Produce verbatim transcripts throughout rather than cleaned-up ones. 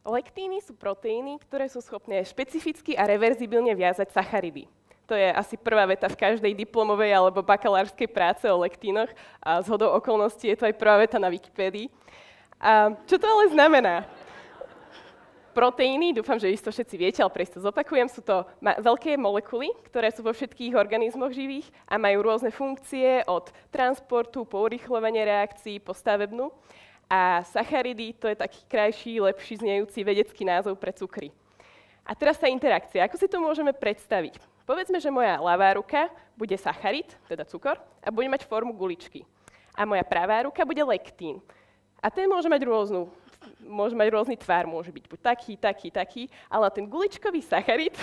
Lektíny sú proteíny, ktoré sú schopné špecificky a reverzibilne viazať sacharidy. To je asi prvá veta v každej diplomovej alebo bakalárskej práce o lektínoch a zhodou okolností je to aj prvá veta na Wikipédii. A čo to ale znamená? Proteíny, dúfam, že isto všetci viete, ale presto zopakujem, sú to ma- veľké molekuly, ktoré sú vo všetkých organizmoch živých a majú rôzne funkcie od transportu po urýchľovanie reakcií po stavebnú. A sacharidy, to je taký krajší, lepší znejúci vedecký názov pre cukry. A teraz tá interakcia. Ako si to môžeme predstaviť? Povedzme, že moja ľavá ruka bude sacharid, teda cukor, a bude mať formu guličky. A moja pravá ruka bude lektín. A ten môže mať rôznu, môže mať rôzny tvar, môže byť buď taký, taký, taký, ale ten guličkový sacharid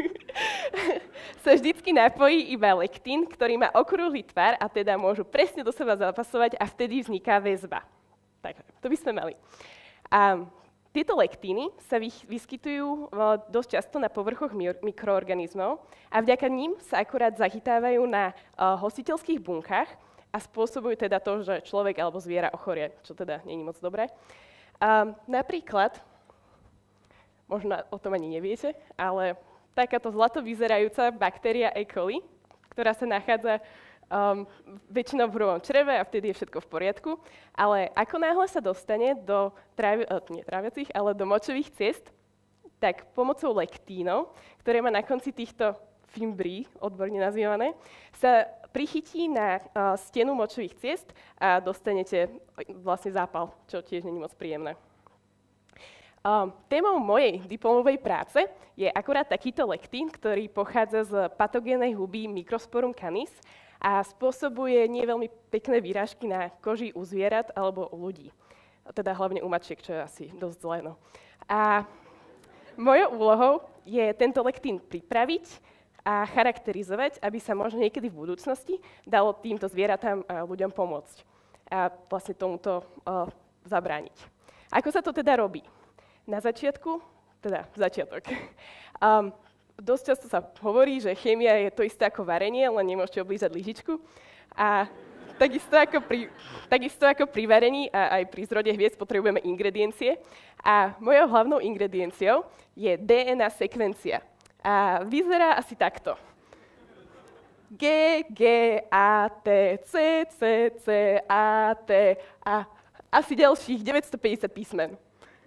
sa vždycky napojí iba lektín, ktorý má okrúhly tvar a teda môžu presne do seba zapasovať a vtedy vzniká väzba. Tak, to by sme mali. A tieto lektíny sa vyskytujú dosť často na povrchoch mikroorganizmov a vďaka ním sa akurát zachytávajú na hostiteľských bunkách a spôsobujú teda to, že človek alebo zviera ochorie, čo teda nie je moc dobré. A napríklad, možno o tom ani neviete, ale takáto zlato vyzerajúca baktéria E. coli, ktorá sa nachádza um, väčšinou v hrubom čreve a vtedy je všetko v poriadku, ale ako náhle sa dostane do trávi, uh, nie tráviacich, ale do močových ciest, tak pomocou lektínov, ktoré má na konci týchto fimbrí, odborne nazývané, sa prichytí na uh, stenu močových ciest a dostanete vlastne zápal, čo tiež nie je moc príjemné. Um, témou mojej diplomovej práce je akurát takýto lektín, ktorý pochádza z patogénnej huby Microsporum canis a spôsobuje nie veľmi pekné výrážky na koži u zvierat alebo u ľudí. Teda hlavne u mačiek, čo je asi dosť zlé. No. A mojou úlohou je tento lektín pripraviť a charakterizovať, aby sa možno niekedy v budúcnosti dalo týmto zvieratám a ľuďom pomôcť a vlastne tomuto uh, zabrániť. Ako sa to teda robí? Na začiatku, teda začiatok. Um, dosť často sa hovorí, že chémia je to isté ako varenie, len nemôžete oblízať lyžičku. A takisto ako pri, takisto ako pri varení a aj pri zrode hviezd potrebujeme ingrediencie. A mojou hlavnou ingredienciou je dé en á sekvencia. A vyzerá asi takto. G, G, A, T, C, C, C, A, T a asi ďalších deväťstopäťdesiat písmen.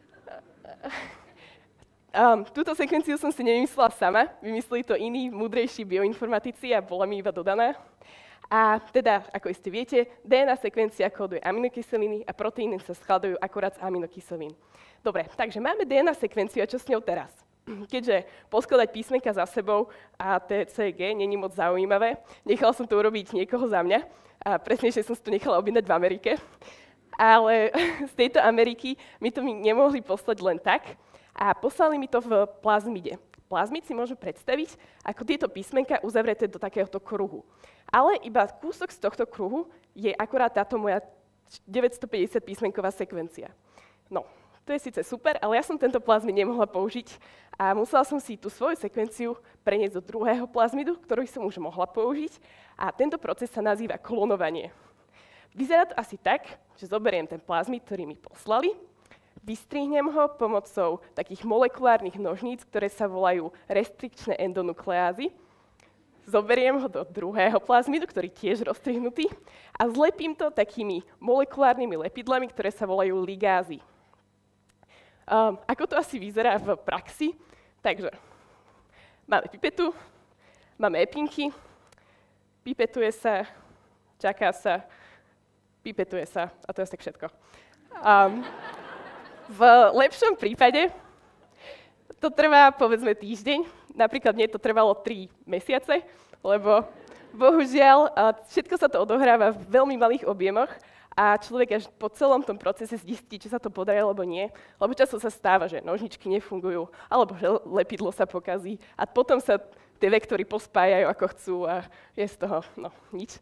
Um, túto sekvenciu som si nevymyslela sama, vymysleli to iní, múdrejší bioinformatici a bola mi iba dodaná. A teda, ako iste viete, dé en á sekvencia kóduje aminokyseliny a proteíny sa skladujú akurát z aminokyselín. Dobre, takže máme dé en á sekvenciu a čo s ňou teraz? Keďže poskladať písmenka za sebou A, T, C, G nie je moc zaujímavé, nechala som to urobiť niekoho za mňa a presnejšie som si to nechala objednať v Amerike. Ale z tejto Ameriky mi to nemohli poslať len tak a poslali mi to v plazmide. Plazmid si môžu predstaviť ako tieto písmenka uzavreté do takéhoto kruhu. Ale iba kúsok z tohto kruhu je akurát táto moja deväťstopäťdesiat písmenková sekvencia. No, to je síce super, ale ja som tento plazmid nemohla použiť a musela som si tú svoju sekvenciu preniesť do druhého plazmidu, ktorý som už mohla použiť a tento proces sa nazýva klonovanie. Vyzerá to asi tak, že zoberiem ten plazmid, ktorý mi poslali, vystrihnem ho pomocou takých molekulárnych nožníc, ktoré sa volajú restrikčné endonukleázy, zoberiem ho do druhého plazmidu, ktorý tiež rozstrihnutý a zlepím to takými molekulárnymi lepidlami, ktoré sa volajú ligázy. Um, ako to asi vyzerá v praxi? Takže máme pipetu, máme epinky, pipetuje sa, čaká sa, pipetuje sa a to je tak všetko. Um, v lepšom prípade to trvá povedzme týždeň, napríklad mne to trvalo tri mesiace, lebo bohužiaľ všetko sa to odohráva v veľmi malých objemoch a človek až po celom tom procese zistí, či sa to podarilo alebo nie, lebo často sa stáva, že nožničky nefungujú, alebo že lepidlo sa pokazí a potom sa tie vektory pospájajú ako chcú a je z toho, no, nič.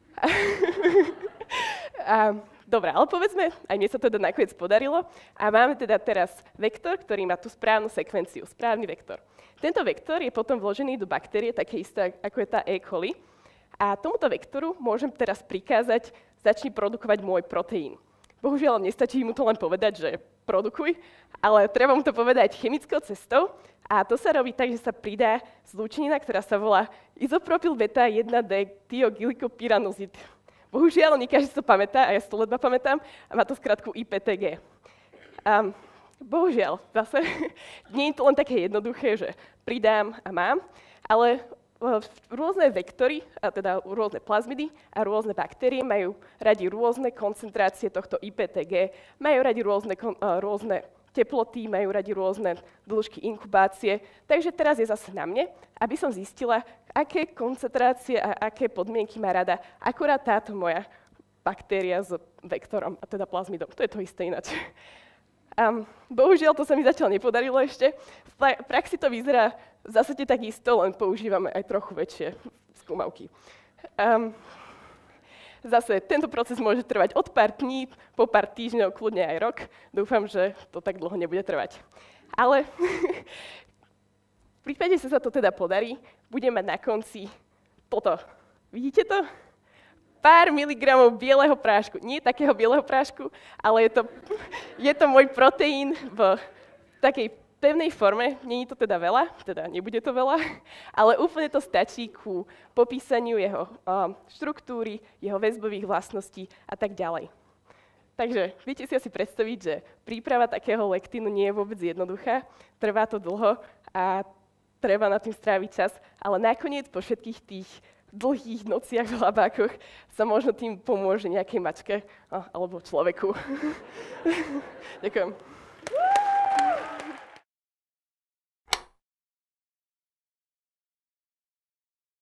a, dobre, ale povedzme, aj mne sa to teda nakoniec podarilo a máme teda teraz vektor, ktorý má tú správnu sekvenciu, správny vektor. Tento vektor je potom vložený do baktérie, také isté ako je tá E. coli a tomuto vektoru môžem teraz prikázať, začni produkovať môj proteín. bohužiaľ nestačí mu to len povedať, že produkuj, ale treba mu to povedať chemickou cestou a to sa robí tak, že sa pridá zlúčenina, ktorá sa volá izopropyl beta jeden D tioglycopyranozid. Bohužiaľ, nie každý to pamätá, a ja si to ledva pamätám, a má to skratku I P T G. Um, bohužiaľ, zase, nie je to len také jednoduché, že pridám a mám, ale rôzne vektory, a teda rôzne plazmidy a rôzne baktérie majú radi rôzne koncentrácie tohto I P T G, majú radi rôzne, rôzne teploty, majú radi rôzne dĺžky inkubácie. Takže teraz je zase na mne, aby som zistila, aké koncentrácie a aké podmienky má rada akurát táto moja baktéria s vektorom, a teda plazmidom. To je to isté ináč. Um, bohužiaľ, to sa mi zatiaľ nepodarilo ešte. V praxi to vyzerá v zásade takisto, len používame aj trochu väčšie skúmavky. Um, zase, tento proces môže trvať od pár dní, po pár týždňov, kľudne aj rok. Dúfam, že to tak dlho nebude trvať. Ale v prípade, že sa to teda podarí, budeme mať na konci toto. Vidíte to? Pár miligramov bieleho prášku. Nie takého bieleho prášku, ale je to, je to môj proteín v takej pevnej forme. Nie je to teda veľa, teda nebude to veľa, ale úplne to stačí ku popísaniu jeho um, štruktúry, jeho väzbových vlastností a tak ďalej. Takže viete si asi predstaviť, že príprava takého lektínu nie je vôbec jednoduchá, trvá to dlho a treba na tým stráviť čas, ale nakoniec po všetkých tých dlhých nociach v labákoch sa možno tým pomôže nejakej mačke alebo človeku. Ďakujem.